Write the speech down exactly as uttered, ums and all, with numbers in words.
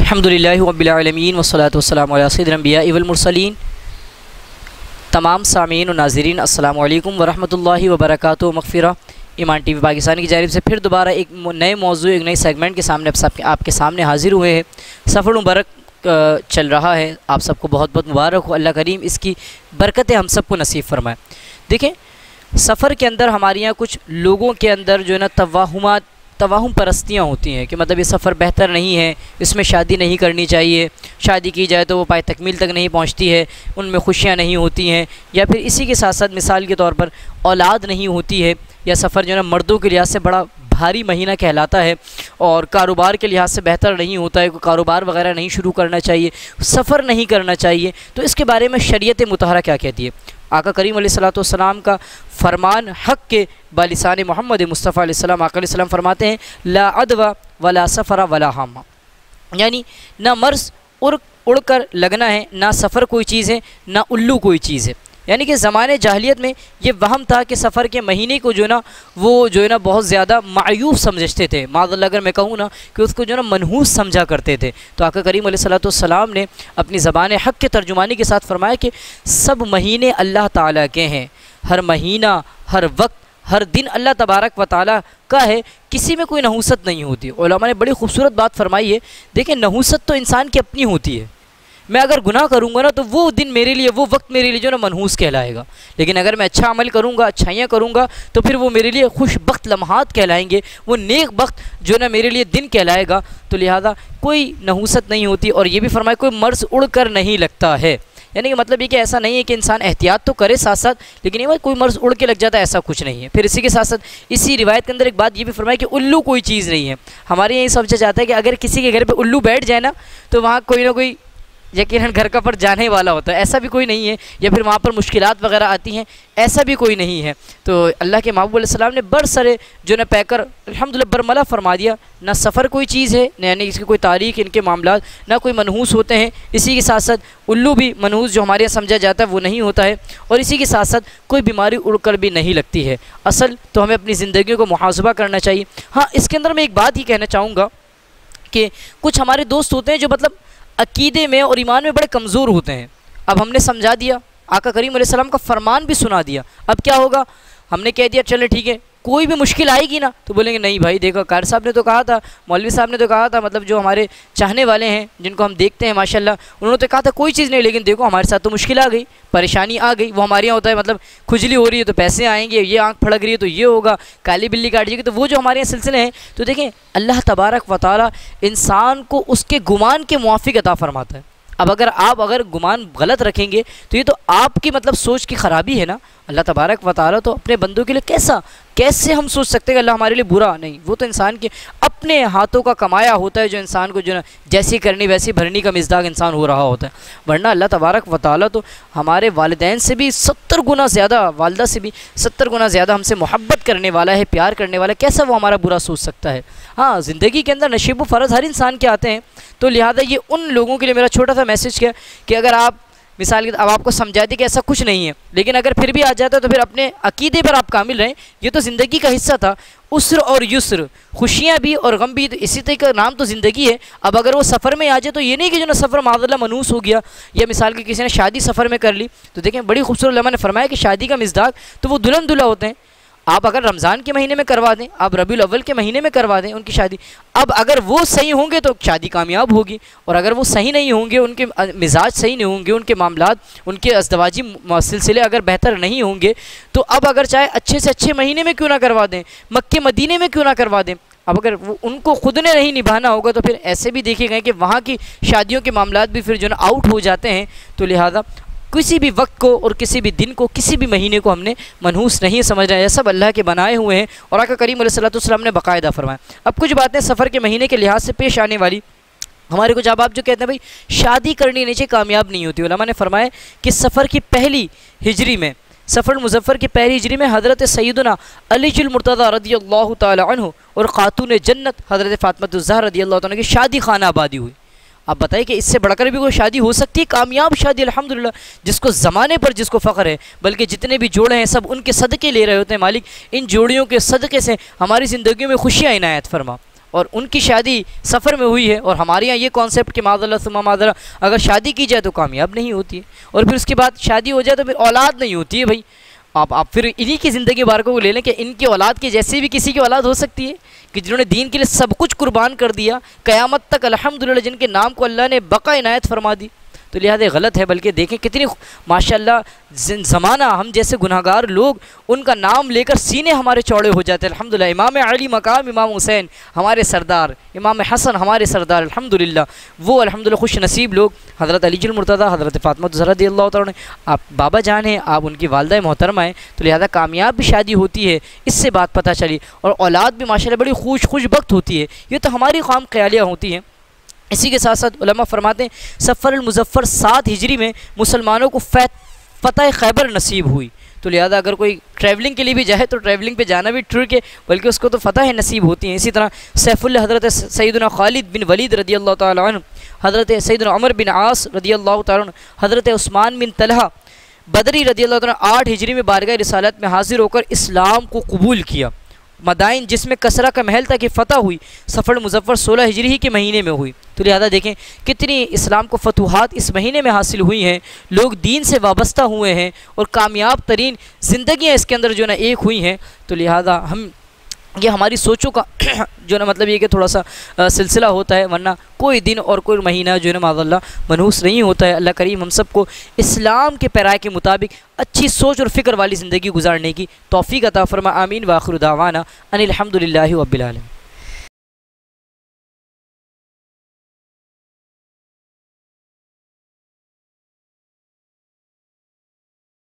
अल्हम्दुलिल्लाहि रब्बिल आलमीन वस्सलातु वस्सलामु अला सय्यिदिल अंबिया वल मुरसलीन। तमाम सामीन और नाज़रीन अस्सलामु अलैकुम वरहमतुल्लाहि वबरकातुहू। मग़फ़िरा ईमान टीवी पाकिस्तान की जानिब से फिर दोबारा एक नए मौजू एक नए सेगमेंट के सामने आप आपके सामने हाजिर हुए हैं। सफ़र मुबारक चल रहा है, आप सबको बहुत बहुत मुबारक हो। अल्लाह करीम इसकी बरकतें हम सबको नसीब फरमाए। देखें, सफ़र के अंदर हमारे यहाँ कुछ लोगों के अंदर जो है ना तवाहुमात तवाहुम परस्तियाँ होती हैं कि मतलब ये सफ़र बेहतर नहीं है, इसमें शादी नहीं करनी चाहिए, शादी की जाए तो वो पाए तकमील तक नहीं पहुँचती है, उनमें खुशियाँ नहीं होती हैं, या फिर इसी के साथ साथ मिसाल के तौर पर औलाद नहीं होती है, या सफ़र जो है ना मर्दों के लिहाज से बड़ा भारी महीना कहलाता है और कारोबार के लिहाज से बेहतर नहीं होता है, कोई कारोबार वगैरह नहीं शुरू करना चाहिए, सफ़र नहीं करना चाहिए। तो इसके बारे में शरीयत मुतहरा क्या कहती है? आका करीम अलैहिस्सलातु वस्सलाम का फरमान हक़ के बालिसान मोहम्मद मुस्तफ़ा अलैहिस्सलाम आका अलैहिस्सलाम फरमाते हैं, ला अदवा वला सफ़रा वला हामा, यानी ना मर्ज़ उड़ उड़ कर लगना है, ना सफ़र कोई चीज़ है, ना उल्लू कोई चीज़ है। यानी कि ज़माने जाहिलियत में ये वहम था कि सफ़र के महीने को जो है ना वो जो है ना बहुत ज़्यादा मायूब समझते थे। माज़अल्लाह अगर मैं कहूँ ना कि उसको जो है ना मनहूस समझा करते थे। तो आका करीम अलैहिस्सलातु वस्सलाम ने अपनी ज़बान हक़ के तर्जुमानी के साथ फरमाया कि सब महीने अल्लाह ताला के हैं, हर महीना हर वक्त हर दिन अल्लाह तबारक व ताला का है, किसी में कोई नहूसत नहीं होती। उलमा ने बड़ी खूबसूरत बात फरमाई है। देखिए, नहूसत तो इंसान की अपनी होती है। मैं अगर गुनाह करूँगा ना तो वो दिन मेरे लिए, वो वक्त मेरे लिए जो ना मनहूस कहलाएगा, लेकिन अगर मैं अच्छा अमल करूँगा, अच्छाइयाँ करूँगा तो फिर वो मेरे लिए खुशबख्त लम्हात कहलाएंगे, वो नेक वक्त जो ना मेरे लिए दिन कहलाएगा। तो लिहाजा कोई नहूसत नहीं होती। और ये भी फरमाया कोई मर्ज़ उड़ कर नहीं लगता है, यानी कि मतलब ये कि ऐसा नहीं है कि इंसान एहतियात तो करे साथ साथ, लेकिन ये कोई मर्ज़ उड़ के लग जाता है, ऐसा कुछ नहीं है। फिर इसी के साथ साथ इसी रिवायत के अंदर एक बात ये भी फरमाया कि उल्लू कोई चीज़ नहीं है। हमारे यहाँ समझा जाता है कि अगर किसी के घर पे उल्लू बैठ जाए ना तो वहाँ कोई ना कोई यकीनन घर का पर जाने वाला होता है, ऐसा भी कोई नहीं है, या फिर वहाँ पर मुश्किलात वगैरह आती हैं, ऐसा भी कोई नहीं है। तो अल्लाह के महबूब अलैहिस्सलाम ने बर सरे जो न पैकर अल्हम्दुलिल्लाह बरमला फरमा दिया, ना सफ़र कोई चीज़ है, यानी इसकी कोई तारीख़, इनके मामलात ना कोई मनहूस होते हैं। इसी के साथ साथ उल्लू भी मनहूस जो हमारे यहाँ समझा जाता है वो नहीं होता है, और इसी के साथ साथ कोई बीमारी उड़ कर भी नहीं लगती है। असल तो हमें अपनी ज़िंदगी को मुहासबा करना चाहिए। हाँ, इसके अंदर मैं एक बात ही कहना चाहूँगा कि कुछ हमारे दोस्त होते हैं जो मतलब अकीदे में और ईमान में बड़े कमज़ोर होते हैं। अब हमने समझा दिया, आका करीम अलैहिस्सलाम का फरमान भी सुना दिया, अब क्या होगा? हमने कह दिया चले ठीक है, कोई भी मुश्किल आएगी ना तो बोलेंगे नहीं भाई देखो कारी साहब ने तो कहा था, मौलवी साहब ने तो कहा था, मतलब जो हमारे चाहने वाले हैं जिनको हम देखते हैं माशाल्लाह, उन्होंने तो कहा था कोई चीज़ नहीं, लेकिन देखो हमारे साथ तो मुश्किल आ गई, परेशानी आ गई। वो हमारे यहाँ होता है मतलब खुजली हो रही है तो पैसे आएंगे, ये आँख फड़क रही है तो ये होगा, काली बिल्ली काट जाएगी, तो वो जो हमारे यहाँ सिलसिले हैं। तो देखें, अल्लाह तबारक व तआला इंसान को उसके गुमान के मुआफ़िक अता फरमाता है। अब अगर आप अगर गुमान गलत रखेंगे तो ये तो आपकी मतलब सोच की ख़राबी है ना। अल्लाह तबारक व तआला तो अपने बंदों के लिए कैसा कैसे हम सोच सकते हैं कि अल्लाह हमारे लिए बुरा नहीं, वो तो इंसान के अपने हाथों का कमाया होता है, जो इंसान को जो ना जैसी करनी वैसी भरनी का मिज़दाक इंसान हो रहा होता है। वरना अल्लाह तबारक व तआला तो हमारे वालिदैन से भी सत्तर गुना ज़्यादा, वालदा से भी सत्तर गुना ज़्यादा हमसे मोहब्बत करने वाला है, प्यार करने वाला है, कैसा वो हमारा बुरा सोच सकता है? हाँ, ज़िंदगी के अंदर नशीब व फ़र्ज़ हर इंसान के आते हैं। तो लिहाजा ये उन लोगों के लिए मेरा छोटा सा मैसेज क्या कि अगर आप मिसाल के अब आपको समझा दी कि ऐसा कुछ नहीं है, लेकिन अगर फिर भी आ जाता है तो फिर अपने अकीदे पर आप कामिल रहें। ये तो ज़िंदगी का हिस्सा था, उस्र और युस्र, खुशियाँ भी और गम भी, तो इसी तरह का नाम तो ज़िंदगी है। अब अगर वो सफ़र में आ जाए तो ये नहीं कि जो ना सफ़र माज़अल्लाह मनूस हो गया, या मिसाल के किसी ने शादी सफ़र में कर ली, तो देखें बड़ी खूबसूरत उलमा ने फरमाया कि शादी का मिज़दाक तो वो दुल्हन दूल्हा होते हैं। आप अगर रमज़ान के महीने में करवा दें, आप रबीउल अव्वल के महीने में करवा दें उनकी शादी, अब अगर वो सही होंगे तो शादी कामयाब होगी, और अगर वो सही नहीं होंगे, उनके मिजाज सही नहीं होंगे, उनके मामलात, उनके अज़दवाजी सिलसिले अगर बेहतर नहीं होंगे, तो अब अगर चाहे अच्छे से अच्छे महीने में क्यों ना करवा दें, मक्के मदीने में क्यों ना करवा दें, अब अगर वो उनको खुद ने नहीं निभाना होगा तो फिर ऐसे भी देखे गए कि वहाँ की शादियों के मामलात भी फिर जो ना आउट हो जाते हैं। तो लिहाजा किसी भी वक्त को और किसी भी दिन को, किसी भी महीने को हमने मनहूस नहीं समझना है, सब अल्लाह के बनाए हुए हैं। और आका करीम अलैहिस्सलातु वस्सलाम ने बाकायदा फरमाया। अब कुछ बातें सफ़र के महीने के लिहाज से पेश आने वाली, हमारे कुछ आप जो कहते हैं भाई शादी करनी नीचे कामयाब नहीं होती, उलमा ने फरमाया कि सफ़र की पहली हिजरी में, सफ़र मुज़फ़्फ़र की पहली हिजरी में हज़रत सैयदना अलीजुल मुर्तज़ा रज़ियल्लाहु ताला अन्हु और ख़ातून जन्नत हज़रत फ़ातिमा ज़हरा रज़ियल्लाहु ताला की शादी खाना आबादी हुई। आप बताइए कि इससे बढ़कर भी कोई शादी हो सकती है? कामयाब शादी अल्हम्दुलिल्लाह, जिसको ज़माने पर जिसको फ़ख्र है, बल्कि जितने भी जोड़े हैं सब उनके सदक़े ले रहे होते हैं। मालिक इन जोड़ियों के सदक़े से हमारी ज़िंदगी में खुशियाँ इनायत फरमा। और उनकी शादी सफ़र में हुई है, और हमारे यहाँ ये कॉन्सेप्ट कि माज़अल्लाह सुम्मा माज़अल्लाह अगर शादी की जाए तो कामयाब नहीं होती है, और फिर उसके बाद शादी हो जाए तो फिर औलाद नहीं होती है। भाई आप आप फिर इन्हीं की ज़िंदगी मुबारकों को ले लें कि इनकी औलाद की जैसे भी किसी की औलाद हो सकती है कि जिन्होंने दीन के लिए सब कुछ कुर्बान कर दिया, क़यामत तक अल्हम्दुलिल्लाह जिनके नाम को अल्लाह ने बका इनायत फरमा दी। तो लिहाजा गलत है। बल्कि देखें कितनी माशाल्लाह ज़माना हम जैसे गुनाहगार लोग उनका नाम लेकर सीने हमारे चौड़े हो जाते हैं। अल्हम्दुलिल्लाह इमाम अली मकाम इमाम हुसैन हमारे सरदार, इमाम हसन हमारे सरदार, अल्हम्दुलिल्लाह वो अल्हम्दुलिल्लाह खुश नसीब लोग। हज़रत अली मुर्तज़ा, हज़रत फ़ातिमा ज़हरा रज़ियल्लाहु तआला अन्हा आप बाबा जान हैं, आप उनकी वालदा मोहतरमा हैं, तो लिहाजा कामयाब भी शादी होती है, इससे बात पता चली। और औलाद भी माशाल्लाह बड़ी खुश खुश बख्त होती है। ये तो हमारी ख़ाम ख्यालियाँ होती हैं। इसी के साथ साथ उलमा फरमाते हैं सफ़र अल-मुज़फ़्फ़र सात हिजरी में मुसलमानों को फ़तह खैबर नसीब हुई। तो लिहाजा अगर कोई ट्रैवलिंग के लिए भी जाए तो ट्रैवलिंग पे जाना भी ठीक है, बल्कि उसको तो फ़तह नसीब होती है। इसी तरह सैफुल्लाह हज़रत सैयदना खालिद बिन वलीद रज़ियल्लाहु तआला अन्हु, हज़रत सैयदना उमर बिन आस रज़ियल्लाहु तआला अन्हु, हज़रत उस्मान बिन तलहा बदरी रज़ियल्लाहु तआला आठ हिजरी में बारगाह रिसालत में हाजिर होकर इस्लाम को कबूल किया। मदाइन जिसमें कसरा का महल था कि फ़तह हुई सफ़र मुज़फ़्फ़र सोलह हिजरी ही के महीने में हुई। तो लिहाजा देखें कितनी इस्लाम को फतूहात इस महीने में हासिल हुई हैं, लोग दीन से वाबस्ता हुए हैं और कामयाब तरीन ज़िंदगियाँ इसके अंदर जो ना एक हुई हैं। तो लिहाजा हम ये हमारी सोचों का जो ना मतलब ये कि थोड़ा सा सिलसिला होता है, वरना कोई दिन और कोई महीना जो है ना माज़अल्लाह मनहूस नहीं होता है। अल्लाह करीम हम सबको इस्लाम के पैराए के मुताबिक अच्छी सोच और फ़िक्र वाली ज़िंदगी गुजारने की तौफ़ीक़ अता फ़रमा। आमीन व आखिर दावाना अनिल हम्दुलिल्लाहि रब्बिल आलमीन।